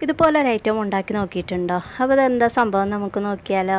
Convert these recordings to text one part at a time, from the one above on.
ഇതുപോലെ ഒരു ഐറ്റം ഉണ്ടാക്കി നോക്കിയിട്ടുണ്ടോ? അപ്പോൾ ഇതെന്താ സംഭവം നമുക്ക് നോക്കിയാലോ.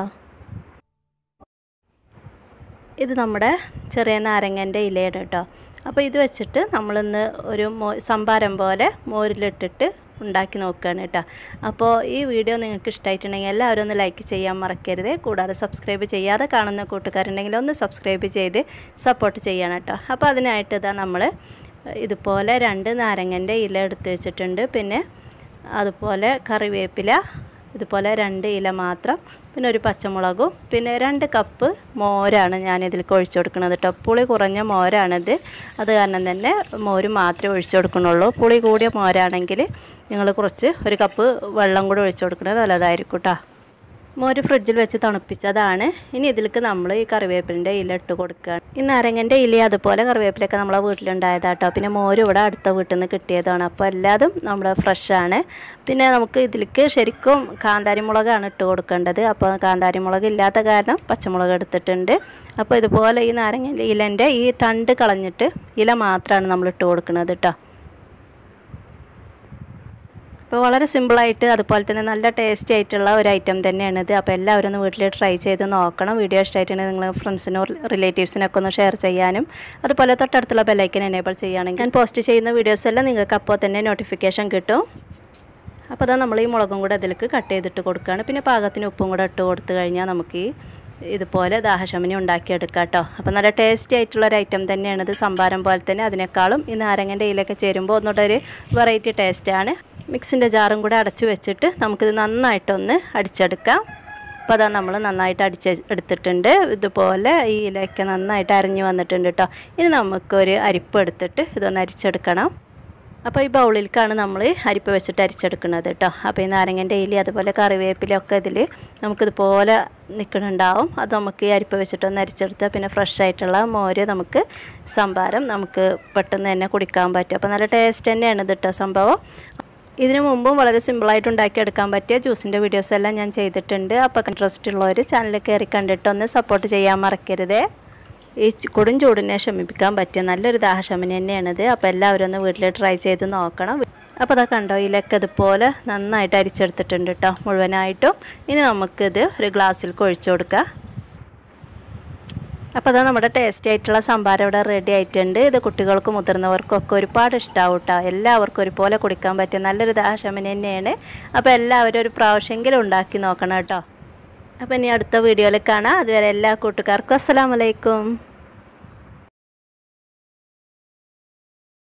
ഇത് നമ്മുടെ ചെറിയ നാരങ്ങൻ്റെ ഇലയാണ് കേട്ടോ. അപ്പോൾ ഇത് വെച്ചിട്ട് നമ്മളിന്ന് ഒരു സംഭാരം പോലെ മോരിലിട്ടിട്ട് ഉണ്ടാക്കി നോക്കുകയാണ് കേട്ടോ. അപ്പോൾ ഈ വീഡിയോ നിങ്ങൾക്ക് ഇഷ്ടമായിട്ടുണ്ടെങ്കിൽ എല്ലാവരും ഒന്ന് ലൈക്ക് ചെയ്യാൻ മറക്കരുത്. കൂടാതെ സബ്സ്ക്രൈബ് ചെയ്യാതെ കാണുന്ന കൂട്ടുകാരുണ്ടെങ്കിൽ ഒന്ന് സബ്സ്ക്രൈബ് ചെയ്ത് സപ്പോർട്ട് ചെയ്യണം കേട്ടോ. അപ്പോൾ അതിനായിട്ട് ഇതാ നമ്മൾ ഇതുപോലെ 2 നാരങ്ങൻ്റെ ഇല എടുത്ത് വെച്ചിട്ടുണ്ട്. പിന്നെ അതുപോലെ കറിവേപ്പില ഇതുപോലെ 2 ഇല മാത്രം, പിന്നെ ഒരു പച്ചമുളകും, പിന്നെ 2 കപ്പ് മോരാണ് ഞാനിതിലേക്ക് ഒഴിച്ചു കൊടുക്കുന്നത് കേട്ടോ. പുളി കുറഞ്ഞ മോരാണിത്, അത് കാരണം തന്നെ മോര് മാത്രമേ ഒഴിച്ചു കൊടുക്കുന്നുള്ളൂ. പുളി കൂടിയ മോരാണെങ്കിൽ നിങ്ങൾ കുറച്ച് 1 കപ്പ് വെള്ളം കൂടെ ഒഴിച്ചു കൊടുക്കുന്നത് നല്ലതായിരിക്കും കേട്ടോ. മോര് ഫ്രിഡ്ജിൽ വെച്ച് തണുപ്പിച്ചതാണ്. ഇനി ഇതിലേക്ക് നമ്മൾ ഈ കറിവേപ്പിലിൻ്റെ ഇല ഇട്ട് കൊടുക്കുകയാണ്. ഈ നാരങ്ങൻ്റെ ഇല അതുപോലെ കറിവേപ്പിലൊക്കെ നമ്മളെ വീട്ടിലുണ്ടായതാട്ടോ. പിന്നെ മോര് ഇവിടെ അടുത്ത വീട്ടിൽ നിന്ന് കിട്ടിയതാണ്. അപ്പോൾ എല്ലാതും നമ്മുടെ ഫ്രഷാണ്. പിന്നെ നമുക്ക് ഇതിലേക്ക് ശരിക്കും കാന്താരി മുളകാണ് ഇട്ട് കൊടുക്കേണ്ടത്. അപ്പോൾ കാന്താരി മുളക് ഇല്ലാത്ത കാരണം പച്ചമുളക് എടുത്തിട്ടുണ്ട്. അപ്പോൾ ഇതുപോലെ ഈ നാരങ്ങൻ്റെ ഇലൻ്റെ ഈ തണ്ട് കളഞ്ഞിട്ട് ഇല മാത്രമാണ് നമ്മൾ ഇട്ട് കൊടുക്കുന്നത് കേട്ടോ. അപ്പോൾ വളരെ സിമ്പിളായിട്ട് അതുപോലെ തന്നെ നല്ല ടേസ്റ്റി ആയിട്ടുള്ള ഒരു ഐറ്റം തന്നെയാണിത്. അപ്പോൾ എല്ലാവരും ഒന്ന് വീട്ടിൽ ട്രൈ ചെയ്ത് നോക്കണം. വീഡിയോ ഇഷ്ടമായിട്ടുണ്ടെങ്കിൽ നിങ്ങൾ ഫ്രണ്ട്സിനും റിലേറ്റീവ്സിനൊക്കെ ഒന്ന് ഷെയർ ചെയ്യാനും അതുപോലെ തൊട്ടടുത്തുള്ള ബെല്ലൈക്കൻ എനേബിൾ ചെയ്യുകയാണെങ്കിൽ ഞാൻ പോസ്റ്റ് ചെയ്യുന്ന വീഡിയോസ് എല്ലാം നിങ്ങൾക്ക് അപ്പോൾ തന്നെ നോട്ടിഫിക്കേഷൻ കിട്ടും. അപ്പോൾ അതാ നമ്മൾ ഈ മുളകും കൂടെ അതിലേക്ക് കട്ട് ചെയ്തിട്ട് കൊടുക്കുകയാണ്. പിന്നെ പാകത്തിന് ഉപ്പും കൂടെ ഇട്ട് കൊടുത്തു കഴിഞ്ഞാൽ നമുക്ക് ഇതുപോലെ ദാഹശമനി ഉണ്ടാക്കിയെടുക്കാം കേട്ടോ. അപ്പോൾ നല്ല ടേസ്റ്റി ആയിട്ടുള്ളൊരു ഐറ്റം തന്നെയാണിത്. സംഭാരം പോലെ തന്നെ അതിനേക്കാളും ഈ നാരങ്ങൻ്റെ ഇലയൊക്കെ ചേരുമ്പോൾ ഒന്നുകൂടെ ഒരു വെറൈറ്റി ടേസ്റ്റാണ്. മിക്സിൻ്റെ ജാറും കൂടെ അടച്ചു വെച്ചിട്ട് നമുക്കിത് നന്നായിട്ടൊന്ന് അടിച്ചെടുക്കാം. അപ്പോൾ അതാ നമ്മൾ നന്നായിട്ട് എടുത്തിട്ടുണ്ട്. ഇതുപോലെ ഈ ഇലയൊക്കെ നന്നായിട്ട് അരിഞ്ഞ് വന്നിട്ടുണ്ട് കേട്ടോ. ഇനി നമുക്കൊരു അരിപ്പ് എടുത്തിട്ട് ഇതൊന്ന് അരിച്ചെടുക്കണം. അപ്പോൾ ഈ ബൗളിലേക്കാണ് നമ്മൾ അരിപ്പ് വെച്ചിട്ട് അരിച്ചെടുക്കുന്നത് കേട്ടോ. അപ്പോൾ ഈ നാരങ്ങൻ്റെ ഇല അതുപോലെ കറിവേപ്പിലൊക്കെ ഇതിൽ നമുക്കിതുപോലെ നിൽക്കുന്നുണ്ടാവും. അത് നമുക്ക് ഈ അരിപ്പ് വെച്ചിട്ടൊന്ന് അരിച്ചെടുത്താൽ പിന്നെ ഫ്രഷ് ആയിട്ടുള്ള മോര് നമുക്ക് സംഭാരം നമുക്ക് പെട്ടെന്ന് തന്നെ കുടിക്കാൻ പറ്റും. അപ്പോൾ നല്ല ടേസ്റ്റ് തന്നെയാണ് ഇത് കേട്ടോ സംഭവം. ഇതിനു മുമ്പും വളരെ സിമ്പിളായിട്ട് ഉണ്ടാക്കിയെടുക്കാൻ പറ്റിയ ജ്യൂസിൻ്റെ വീഡിയോസ് എല്ലാം ഞാൻ ചെയ്തിട്ടുണ്ട്. അപ്പോൾ ഇൻട്രസ്റ്റ് ഉള്ളവർ ചാനൽ കയറി കണ്ടിട്ടൊന്ന് സപ്പോർട്ട് ചെയ്യാൻ മറക്കരുതേ. ഈ കൊടും ചൂടിനെ ശമിപ്പിക്കാൻ പറ്റിയ നല്ലൊരു ദാഹശമനി തന്നെയാണിത്. അപ്പോൾ എല്ലാവരും ഒന്ന് വീട്ടിൽ ട്രൈ ചെയ്ത് നോക്കണം. അപ്പോൾ അതാ കണ്ടോ, ഇതിലൊക്കെ ഇതുപോലെ നന്നായിട്ട് അരിച്ചെടുത്തിട്ടുണ്ട് കേട്ടോ മുഴുവനായിട്ടും. ഇനി നമുക്കിത് ഒരു ഗ്ലാസ്സിലേക്ക് ഒഴിച്ചു കൊടുക്കാം. അപ്പോൾ അതാ നമ്മുടെ ടേസ്റ്റി ആയിട്ടുള്ള സംഭാരം ഇവിടെ റെഡി ആയിട്ടുണ്ട്. ഇത് കുട്ടികൾക്കും മുതിർന്നവർക്കൊക്കെ ഒരുപാട് ഇഷ്ടമാവും കേട്ടോ. എല്ലാവർക്കും ഒരുപോലെ കുടിക്കാൻ പറ്റിയ നല്ലൊരു ദാഹശമനി തന്നെയാണ്. അപ്പോൾ എല്ലാവരും ഒരു പ്രാവശ്യമെങ്കിലും ഉണ്ടാക്കി നോക്കണം കേട്ടോ. അപ്പോൾ ഇനി അടുത്ത വീഡിയോയിൽ കാണാം. അതുവരെ എല്ലാ കൂട്ടുകാർക്കും അസ്സലാമു അലൈക്കും.